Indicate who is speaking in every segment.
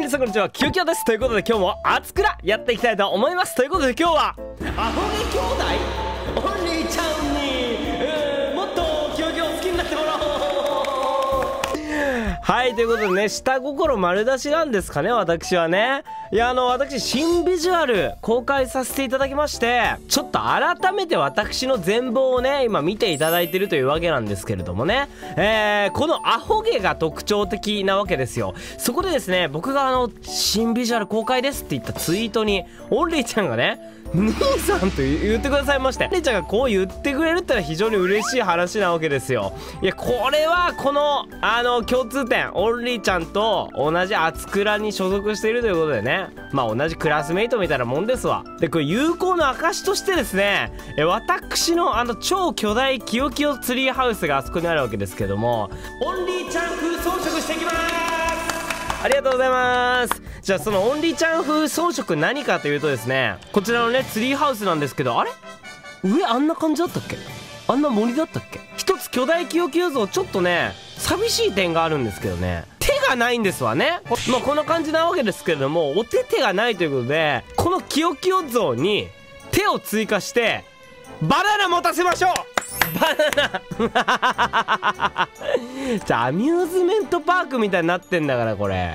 Speaker 1: 皆さんこんにちは、キヨキヨです。ということで今日も熱くらやっていきたいと思います。ということで今日はアホ毛兄弟オンリーちゃんにもっとキヨキヨを好きになってもらおう。はい、ということでね、下心丸出しなんですかね、私はね。いや、私新ビジュアル公開させていただきまして、ちょっと改めて私の全貌をね今見ていただいてるというわけなんですけれどもね、このアホ毛が特徴的なわけですよ。そこでですね、僕が新ビジュアル公開ですって言ったツイートにオンリーちゃんがね兄さんと言ってくださいまして、オンリーちゃんがこう言ってくれるってのは非常に嬉しい話なわけですよ。いや、これはこの共通点、オンリーちゃんと同じ厚倉に所属しているということでね、まあ同じクラスメイトみたいなもんですわ。で、これ友好の証としてですね、私の超巨大キヨキヨツリーハウスがあそこにあるわけですけども、オンリーちゃん風装飾していきます。ありがとうございます。じゃあそのオンリーちゃん風装飾何かというとですね、こちらのねツリーハウスなんですけど、あれ上あんな感じだったっけ、あんな森だったっけ。一つ巨大キヨキヨ像、ちょっとね寂しい点があるんですけどね、手がないんですわね。まあこんな感じなわけですけれども、お手手がないということで、このキヨキヨ像に手を追加してバナナ持たせましょう。バナナじゃあアミューズメントパークみたいになってんだから、これ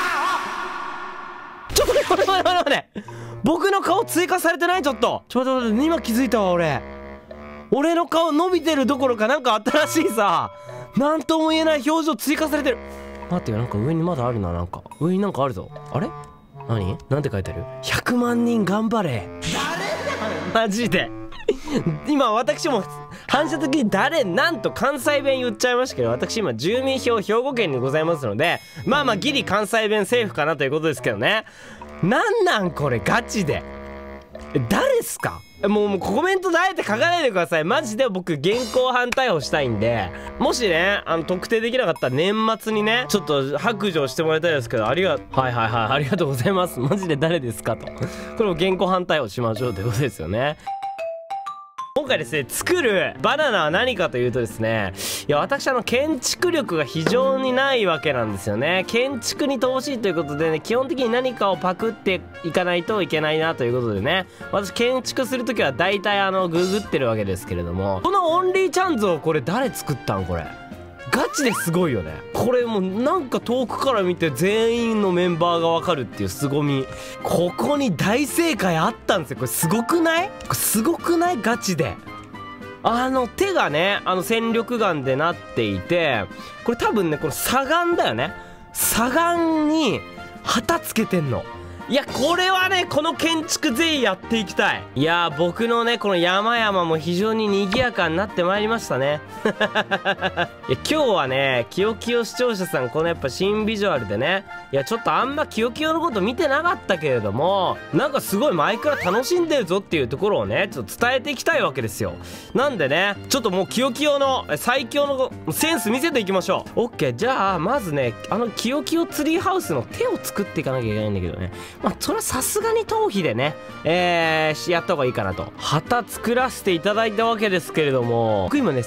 Speaker 1: ちょっと待って、僕の顔追加されてない。ちょっと待って、今気づいたわ。俺の顔伸びてるどころか、なんか新しいさ、なんとも言えない表情追加されてる。待ってよ、なんか上にまだあるな。なんか上になんかあるぞ。あれ何なんて書いてある。100万人頑張れ。誰だマジで今私も反射的に誰なんと関西弁言っちゃいましたけど、私今住民票兵庫県にございますので、まあギリ関西弁セーフかなということですけどね。なんこれガチで誰っすか。もうコメントであえて書かないでください。マジで僕現行犯逮捕したいんで、もしね特定できなかったら年末にねちょっと白状してもらいたいですけど、ありがとうございます。マジで誰ですかと、これを現行犯逮捕しましょうということですよね。今回ですね、作るバナナは何かというとですね、いや私建築力が非常にないわけなんですよね。建築に乏しいということでね、基本的に何かをパクっていかないといけないなということでね、私建築するときは大体ググってるわけですけれども、このオンリーちゃん像、これ誰作ったん。これガチですごいよね。これもうなんか遠くから見て全員のメンバーがわかるっていう凄み。ここに大正解あったんですよ。これすごくない？これすごくない？ガチで手がね戦力眼でなっていて、これ多分ねこの左眼だよね。左眼に旗つけてんの。いや、これはねこの建築ぜひやっていきたい。いやー、僕のねこの山々も非常に賑やかになってまいりましたねいや、今日はねキヨキヨ視聴者さん、このやっぱ新ビジュアルでね、いやちょっとあんまキヨキヨのこと見てなかったけれども、なんかすごい前から楽しんでるぞっていうところをねちょっと伝えていきたいわけですよ。なんでねちょっともうキヨキヨの最強のセンス見せていきましょう。オッケー。じゃあまずねキヨキヨツリーハウスの手を作っていかなきゃいけないんだけどね、まあそれはさすがに頭皮でねやった方がいいかなと。旗作らせていただいたわけですけれども、僕今ね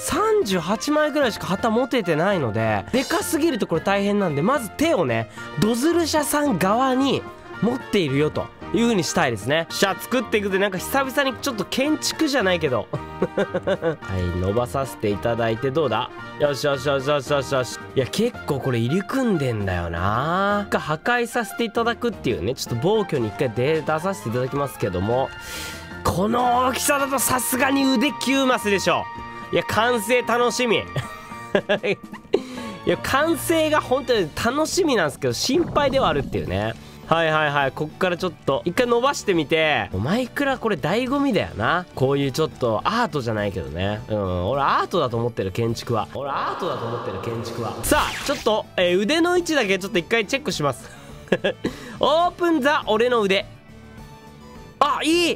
Speaker 1: 38枚ぐらいしか旗持ててないので、でかすぎるとこれ大変なんで、まず手をねドズル社さん側に持っているよという風にしたいですね。作っていくで、なんか久々にちょっと建築じゃないけどはい伸ばさせていただいて、どうだ。よし。いや結構これ入り組んでんだよな。破壊させていただくっていうね、ちょっと暴挙に一回出させていただきますけども、この大きさだとさすがに腕9マスでしょ。いや完成楽しみいや完成が本当に楽しみなんですけど、心配ではあるっていうね。こっからちょっと一回伸ばしてみて、マイクラこれ醍醐味だよな。こういうちょっとアートじゃないけどね、俺アートだと思ってる建築は。さあちょっと、腕の位置だけちょっと一回チェックしますオープンザ俺の腕。あ、いい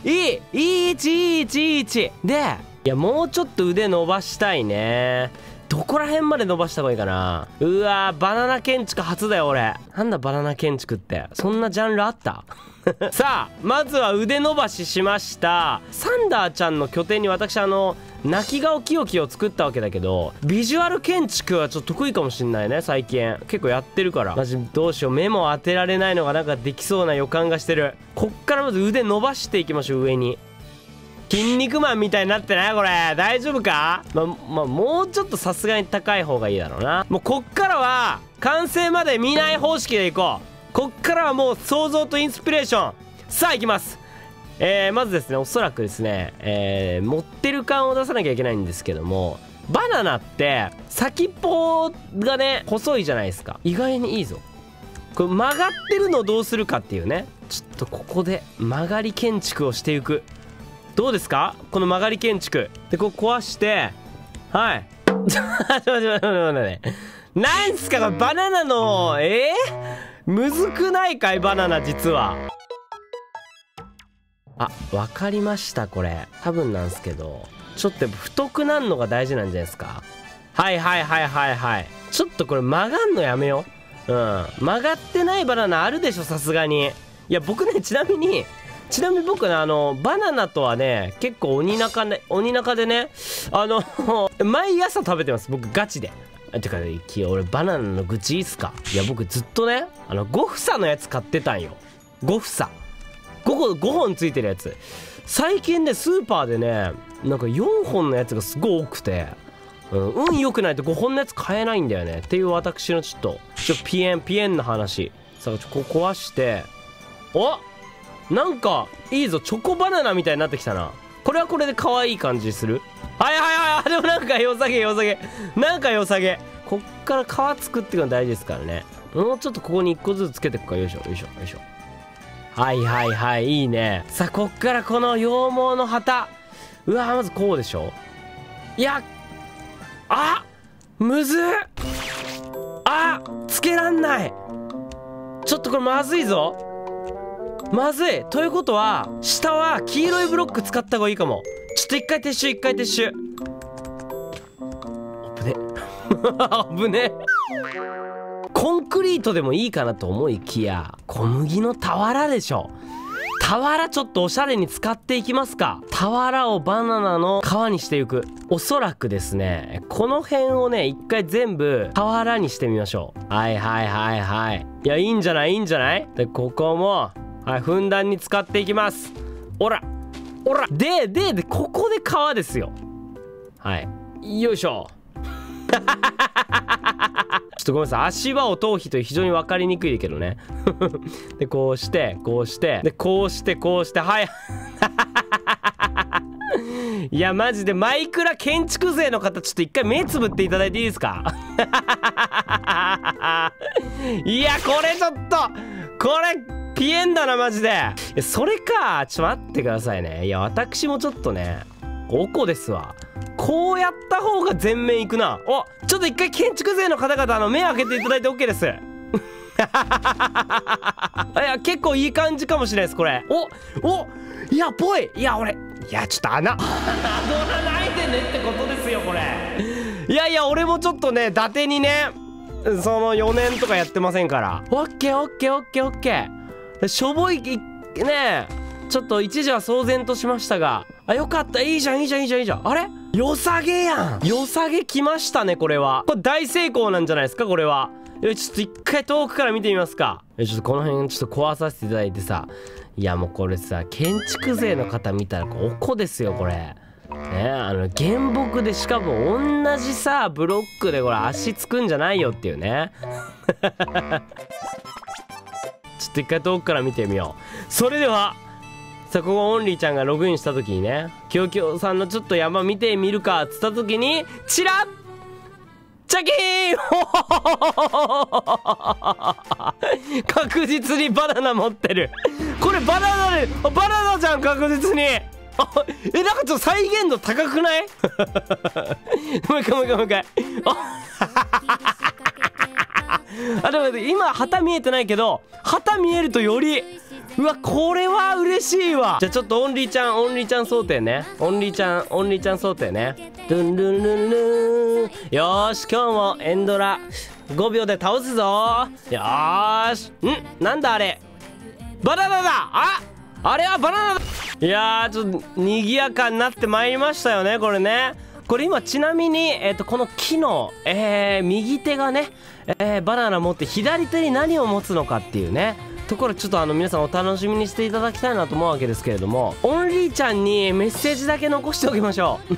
Speaker 1: 位置で、いやもうちょっと腕伸ばしたいね。 どこら辺まで伸ばした方がいいかな。うわー、バナナ建築初だよ俺。なんだバナナ建築って、そんなジャンルあったさあまずは腕伸ばししました。サンダーちゃんの拠点に私泣き顔キヨキを作ったわけだけど、ビジュアル建築はちょっと得意かもしんないね。最近結構やってるから、マジどうしよう、目も当てられないのがなんかできそうな予感がしてる。こっからまず腕伸ばしていきましょう。上に筋肉マンみたいになってないこれ、大丈夫か。もうちょっとさすがに高い方がいいだろうな。もうこっからは完成まで見ない方式でいこう。こっからはもう想像とインスピレーション。さあ行きます。まずですね、おそらくですね、持ってる感を出さなきゃいけないんですけども、バナナって先っぽがね細いじゃないですか。意外にいいぞこれ。曲がってるのをどうするかっていうね。ちょっとここで曲がり建築をしていく。どうですかこの曲がり建築で、こう壊して、はいちょっと待ってなんすかこれ、バナナのむずくないかいバナナ。実はわかりました。これ多分なんですけど、ちょっとやっぱ太くなるのが大事なんじゃないですか。はいちょっとこれ曲がんのやめよう。曲がってないバナナあるでしょさすがに。いや僕ね、ちなみに僕ねバナナとはね結構鬼中でね毎朝食べてます僕ガチで。てか俺バナナの愚痴いいっすか。いや僕ずっとね5房のやつ買ってたんよ。5房5本ついてるやつ。最近ねスーパーでねなんか4本のやつがすごい多くて、運良くないと5本のやつ買えないんだよねっていう私のちょっとピエンの話。さあこう壊して、なんかいいぞ、チョコバナナみたいになってきたな。これはこれで可愛い感じする。でもなんか良さげなんか良さげ。こっから皮作っていくの大事ですからね。もうちょっとここに1個ずつつけていくか。よいしょいいね。さあこっからこの羊毛の旗。うわまずこうでしょ。いやむずっ。つけらんない。ちょっとこれまずいぞ。まずいということは下は黄色いブロック使った方がいいかも。ちょっと一回撤収。危ねコンクリートでもいいかなと思いきや、小麦の俵でしょ。俵ちょっとおしゃれに使っていきますか。俵をバナナの皮にしていく。おそらくですねこの辺をね一回全部俵にしてみましょう。いやいいんじゃないでここもふんだんに使っていきます。おらでここで皮ですよ。よいしょちょっとごめんなさい、足場を頭皮と非常に分かりにくいけどねでこうしてでこうしていやマジでマイクラ建築勢の方ちょっと一回目つぶっていただいていいですかいやこれちょっとこれピエンだなマジで。それかちょっと待ってくださいね。いや私もちょっとねおこですわ。こうやった方が全面いくな。ちょっと一回建築勢の方々目を開けていただいて OK ですいや結構いい感じかもしれないですこれ。いやぽい。いや俺ちょっと穴ないでねってことですよこれ。いや俺もちょっとね伊達にねその4年とかやってませんから。オッケーしょぼいねちょっと一時は騒然としましたが、よかった。いいじゃん。あれ良さげやん。良さげきましたね。これ大成功なんじゃないですかこれは。ちょっと一回遠くから見てみますか。ちょっとこの辺ちょっと壊させていただいてさ。いやもうこれさ建築勢の方見たらおこですよこれね。原木でしかも同じさブロックでこれ足つくんじゃないよっていうねちょっと一回遠くから見てみよう。それではさあここオンリーちゃんがログインした時にねキヨキヨさんのちょっと山見てみるかっつった時にチラッチャキーン確実にバナナ持ってる。これバナナじゃん確実に。なんかちょっと再現度高くないもう一回あ、でも今旗見えてないけど、旗見えるとより、うわ、これは嬉しいわ。じゃあちょっとオンリーちゃん想定ね。オンリーちゃん想定ね。ルンルンルンルン。よーし、今日もエンドラ5秒で倒すぞ。よーし。なんだあれ、バナナだ。あれはバナナだ。いやー、ちょっと賑やかになってまいりましたよね、これね。これ今ちなみに、この木の、右手がね、バナナ持って左手に何を持つのかっていうねところ、ちょっと皆さんお楽しみにしていただきたいなと思うわけですけれども、オンリーちゃんにメッセージだけ残しておきましょう。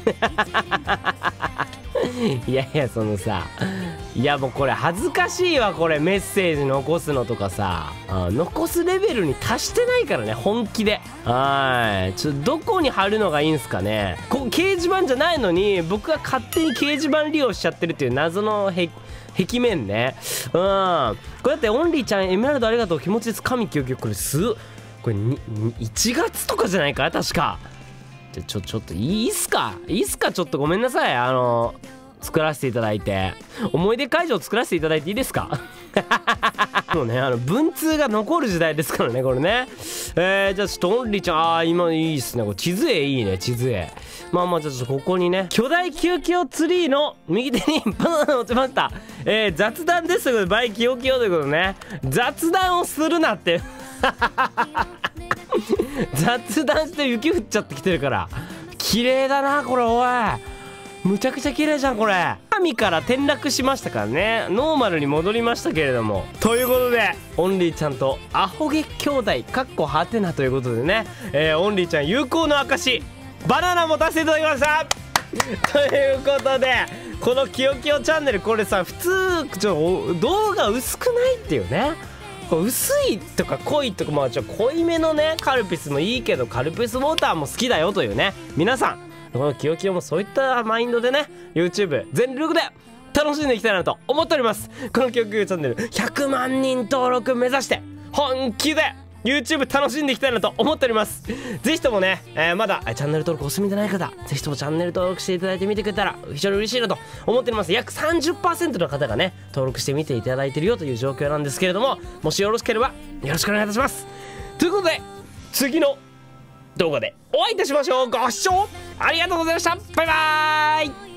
Speaker 1: いやいや、そのさ、いやもうこれ恥ずかしいわ、これメッセージ残すのとかさ、残すレベルに達してないからね、本気で。どこに貼るのがいいんすかね。掲示板じゃないのに僕が勝手に掲示板利用しちゃってるっていう謎の壁面ね。これだってオンリーちゃんエメラルドありがとう、気持ちです神救急、これこれ1月とかじゃないか確か。ちょっといいっすかちょっとごめんなさい、作らせていただいて、思い出会場作らせていただいていいですか。もうね、文通が残る時代ですからね、これね。じゃあちょっとオンリーちゃん、今いいっすね、これ地図絵いいね、地図絵。まあちょっとここにね、巨大キヨキヨツリーの右手にバナナ落ちました。雑談ですということで、バイキヨキヨということでね、雑談をするなって。雑談して雪降っちゃってきてるから。綺麗だなこれ、おい、むちゃくちゃ綺麗じゃんこれ。神から転落しましたからね、ノーマルに戻りましたけれども、ということでオンリーちゃんとアホ毛兄弟かっこはてなということでね、オンリーちゃん友好の証バナナ持たせていただきました。ということで、このキヨキヨチャンネル、これさ、普通動画薄くないっていうね。こう薄いとか濃いとか、濃いめのねカルピスもいいけど、カルピスウォーターも好きだよというね、皆さんこのキヨキヨもそういったマインドでね YouTube 全力で楽しんでいきたいなと思っております。このキヨキヨチャンネル100万人登録目指して本気で YouTube 楽しんでいきたいなと思っております。ぜひともね、まだチャンネル登録お済みでない方、ぜひともチャンネル登録していただいてみてくれたら非常に嬉しいなと思っております。約 30% の方がね登録してみていただいているよという状況なんですけれども、もしよろしければよろしくお願いいたします。ということで、次の動画でお会いいたしましょう。ご視聴ありがとうございました。バイバーイ。